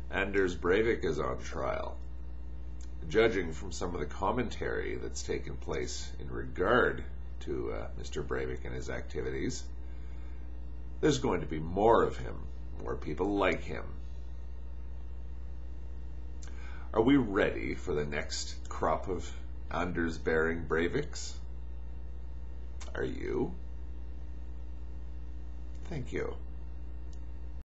Anders Breivik is on trial. Judging from some of the commentary that's taken place in regard to Mr. Breivik and his activities, there's going to be more of him, more people like him. Are we ready for the next crop of Anders Behring Breiviks? Are you? Thank you.